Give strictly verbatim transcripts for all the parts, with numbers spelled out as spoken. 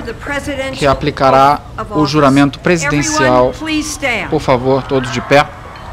que aplicará o juramento presidencial. Por favor, todos de pé.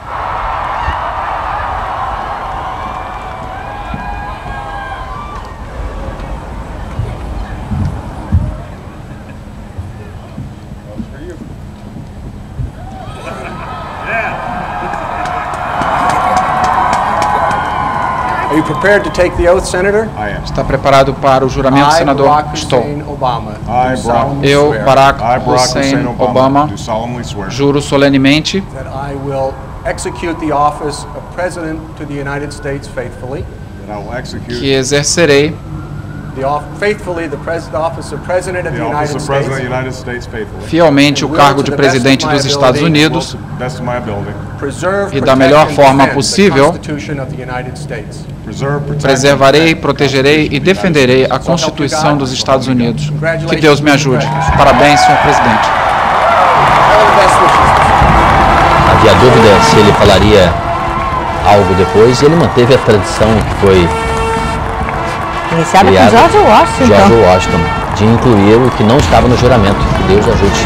Are you prepared to take the oath, Senator? I am. Está preparado para o juramento, I, senador? Barack Estou. Hussein Obama, I, do Barack- solemnly Eu, swear Barack I, Barack Hussein Hussein Obama, do solemnly swear juro solenemente that I will execute the office of President to the United States faithfully, that I will execute que exercerei the off- faithfully the pres- office of President of the the office United of President of States, the United States faithfully, fielmente o will, cargo to de the best of presidente my dos Estados ability, Unidos to the best of my ability, preserve, e da protect, melhor and forma defend possível, the Constitution of the United States. preserve, protect, preservarei, and defend the protegerei e Constitution of the United defenderei a States. Constituição dos Estados Unidos. Que Deus me ajude. Parabéns, senhor presidente. All the best wishes. Havia dúvida se ele falaria algo depois, e ele manteve a tradição que foi Iniciada com criada George Washington. George Washington, de incluir o que não estava no juramento. Que Deus ajude.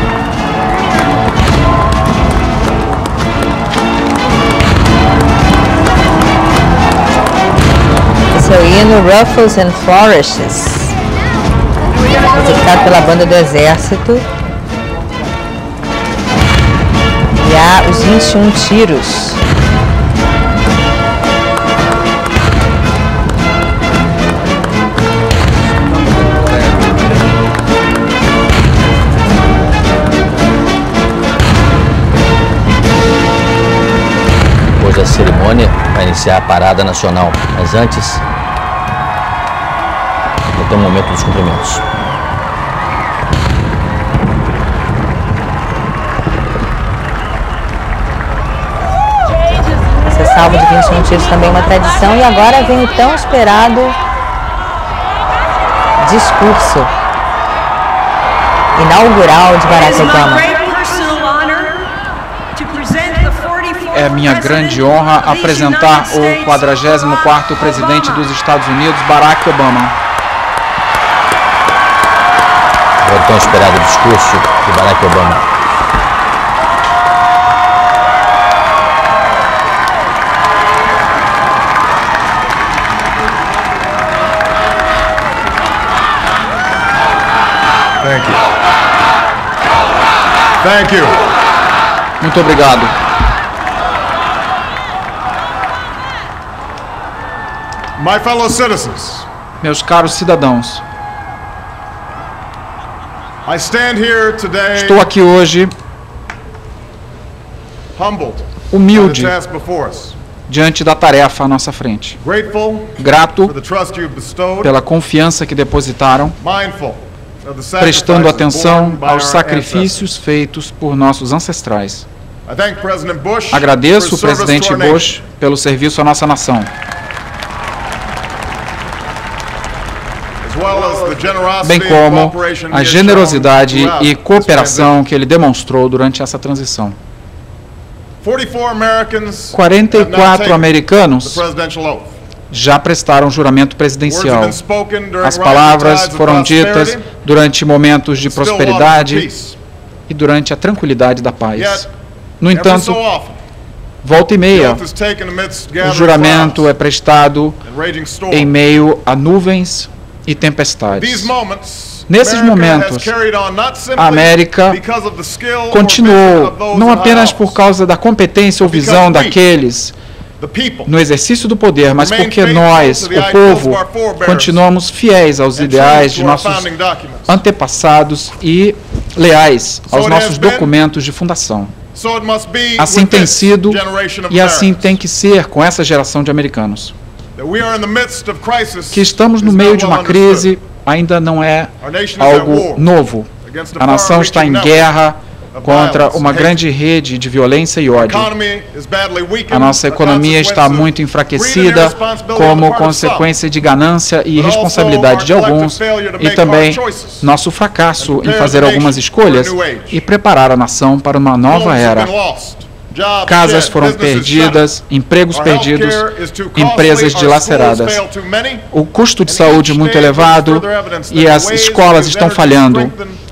Seu hino Ruffles and Flourishes, executado pela banda do Exército. E há os vinte e um tiros. Depois da cerimônia, vai iniciar a parada nacional. Mas antes, vai ter um momento dos cumprimentos. Esse salvo de vinte e um tiros também é uma tradição. E agora vem o tão esperado discurso inaugural de Barack Obama. É minha grande honra apresentar o quadragésimo quarto presidente dos Estados Unidos, Barack Obama. Agora o tão esperado discurso de Barack Obama. Thank you. Thank you. Muito obrigado. My fellow citizens, Meus caros cidadãos, I stand here today estou aqui hoje humbled by humilde the task before us, diante da tarefa à nossa frente. grateful Grato for the trust you've bestowed, pela confiança que depositaram, mindful of the prestando sacrifices atenção borne by aos our sacrifícios feitos por nossos ancestrais. ancestors. I thank President Bush Agradeço for o his service presidente to our Bush pelo serviço à nossa nação, nation, as well as the generosity bem and como cooperation he a has generosidade shown throughout e this cooperação que ele demonstrou durante essa transição. forty-four Americans quarenta e have now quatro taken americanos the presidential oath. já prestaram juramento Words have presidencial. been spoken during As rising palavras tides of foram ditas prosperity, durante momentos de still waters of prosperidade peace. e durante a tranquilidade da paz. Yet, No every entanto, so often, volta e the meia, oath is taken amidst o gathering juramento é clouds prestado and raging storms. em meio a nuvens e These tempestades. moments, Nesses America momentos, has carried on not simply a América because of the skill or vision continuou, of those não in high apenas por office, causa da competência ou visão daqueles the people, no exercício do poder, mas porque nós, o povo, continuamos fiéis aos and ideais true de to our nossos founding documents. antepassados e leais aos So it nossos has been, documentos de fundação. So it must be Assim with tem this sido generation of e assim Americans tem que ser com essa geração de americanos. that we are in the midst of crisis Que estamos no is meio not de well uma crise understood. ainda não é Our nation is at algo war novo. against a A nação está em far-reaching guerra of contra violence uma and grande rede de violência e ódio. economy is badly weakened, A nossa a economia está consequence of muito greed and enfraquecida irresponsibility on the como part of some, consequência de ganância e but also responsabilidade de our collective alguns failure to e make também hard choices nosso fracasso and em prepare fazer the algumas nation for a escolhas new age. e preparar a nação para uma nova Homes have era. been lost, jobs Casas shed, foram businesses perdidas, empregos Our perdidos, healthcare is too costly, empresas our schools dilaceradas. fail too many, O custo de and saúde each muito day brings elevado further evidence e that as ways to escolas use estão energy to falhando. strengthen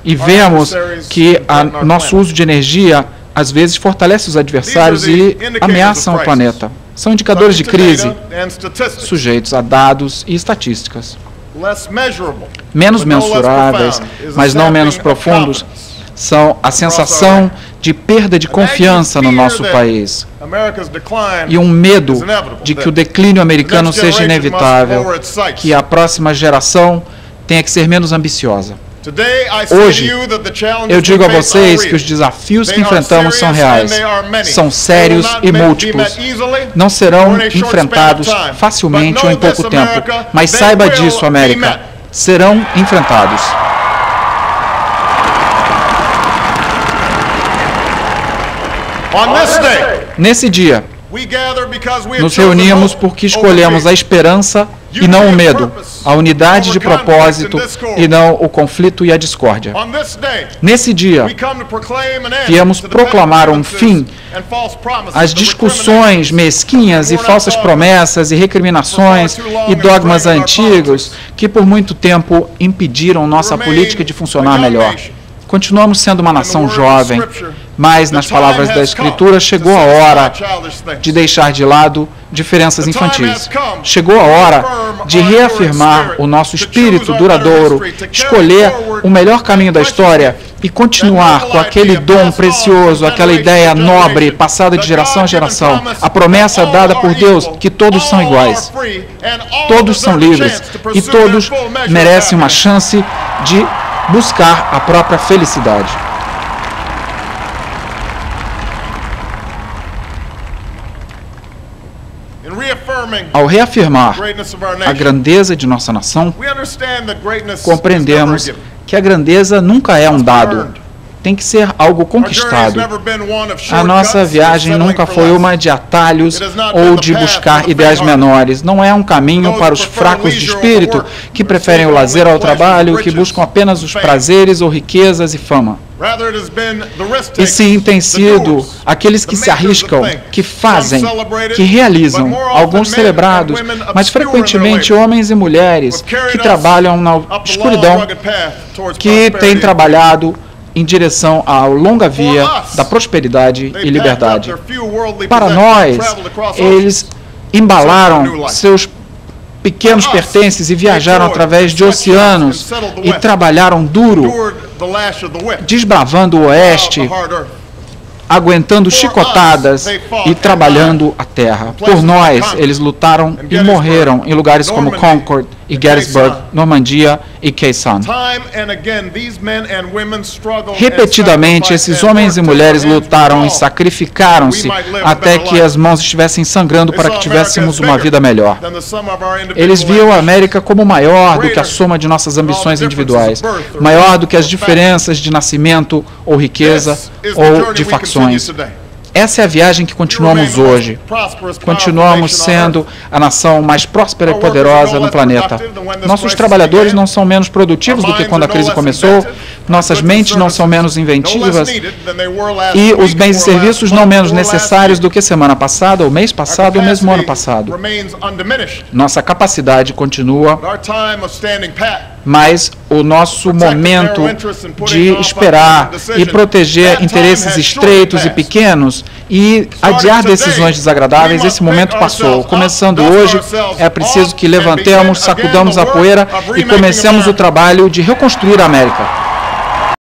E vemos que a nosso uso de energia, às vezes, fortalece os adversários e ameaçam o planeta. São indicadores de crise sujeitos a dados e estatísticas. Menos mensuráveis, mas não menos profundos, são a sensação de perda de confiança no nosso país e um medo de que o declínio americano seja inevitável, que a próxima geração tenha que ser menos ambiciosa. Hoje, eu digo a vocês que os desafios que enfrentamos são reais, são sérios e múltiplos. Não serão enfrentados facilmente ou em pouco tempo, mas saiba disso, América, serão enfrentados. Nesse dia, nos reunimos porque escolhemos a esperança e não o medo, a unidade de propósito e não o conflito e a discórdia. Nesse dia, viemos proclamar um fim às discussões mesquinhas e falsas promessas e recriminações e dogmas antigos que por muito tempo impediram nossa política de funcionar melhor. Continuamos sendo uma nação jovem, mas, nas palavras da Escritura, chegou a hora de deixar de lado diferenças infantis. Chegou a hora de reafirmar o nosso espírito duradouro, escolher o melhor caminho da história e continuar com aquele dom precioso, aquela ideia nobre, passada de geração a geração, a promessa dada por Deus que todos são iguais, todos são livres e todos merecem uma chance de buscar a própria felicidade. Ao reafirmar a grandeza de nossa nação, compreendemos que a grandeza nunca é um dado, tem que ser algo conquistado. A nossa viagem nunca foi uma de atalhos ou de buscar ideias menores. Não é um caminho para os fracos de espírito que preferem o lazer ao trabalho, que buscam apenas os prazeres ou riquezas e fama. E sim, tem sido aqueles que se arriscam, que fazem, que realizam, alguns celebrados, mas frequentemente homens e mulheres que trabalham na escuridão, que têm trabalhado em direção à longa via da prosperidade e liberdade. Para nós, eles embalaram seus pequenos pertences e viajaram através de oceanos e trabalharam duro, desbravando o oeste, aguentando chicotadas e trabalhando a terra. Por nós, eles lutaram e morreram em lugares como Concord e Gettysburg, Normandia e Quezon. Repetidamente, esses homens e mulheres lutaram e sacrificaram-se até que as mãos estivessem sangrando para que tivéssemos uma vida melhor. Eles viam a América como maior do que a soma de nossas ambições individuais, maior do que as diferenças de nascimento ou riqueza ou de facções. Essa é a viagem que continuamos hoje. Continuamos sendo a nação mais próspera e poderosa no planeta. Nossos trabalhadores não são menos produtivos do que quando a crise começou, nossas mentes não são menos inventivas e os bens e serviços não menos necessários do que semana passada, ou mês passado, ou mesmo ano passado. Nossa capacidade continua, mas o nosso momento de esperar e proteger interesses estreitos e pequenos e adiar decisões desagradáveis, esse momento passou. Começando hoje, é preciso que levantemos, sacudamos a poeira e comecemos o trabalho de reconstruir a América.